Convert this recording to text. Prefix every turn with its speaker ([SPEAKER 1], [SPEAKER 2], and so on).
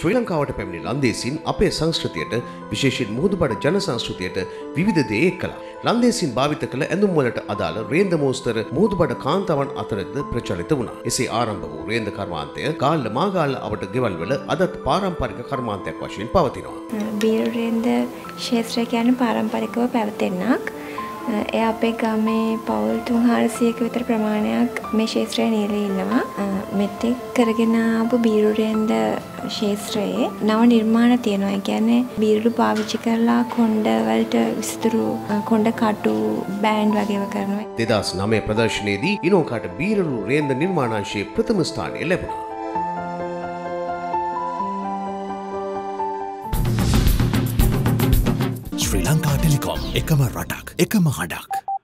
[SPEAKER 1] ශ්‍රී ලංකාවට පැමිණි ලන්දේසින් අපේ සංස්කෘතියට විශේෂයෙන් මුහුදුබඩ ජන සංස්කෘතියට විවිධ දේ එක්කලා. ලන්දේසින් භාවිත කළ ඇඳුම් වලට අදාළ රේන්ද මෝස්තර මුහුදුබඩ කාන්තාවන් අතරද ප්‍රචලිත වුණා. එසේ ආරම්භ වූ රේන්ද කර්මාන්තය ගාල්ල මාගාල්ල අවට ගෙවල් වල අදත් පාරම්පරික කර්මාන්තයක් වශයෙන් පවතිනවා.
[SPEAKER 2] බීරු රේන්ද ක්ෂේත්‍රය කියන්නේ පාරම්පරිකව පැවතෙන්නක්. එය අපේ ගමේ පවුල් 300ක විතර ප්‍රමාණයක් මේ ක්ෂේත්‍රයේ නියැලී ඉන්නවා. මෙතෙක් කරගෙන ආපු බීරු රේන්ද ක්ෂේත්‍රයේ නව නිර්මාණ තියෙනවා. ඒ කියන්නේ බීරු පාවිච්චි කරලා කොණ්ඩ වලට විසිතුරු කොණ්ඩ කටු බෑන්ඩ් වගේව කරනවා.
[SPEAKER 1] 2009 ප්‍රදර්ශනයේදී ඉනෝකාට බීරු රේන්ද නිර්මාණාංශයේ ප්‍රථම ස්ථානය ලැබුණා.
[SPEAKER 3] ශ්‍රී ලංකා ටෙලිකොම් එකම රටක් එකම හඩක්.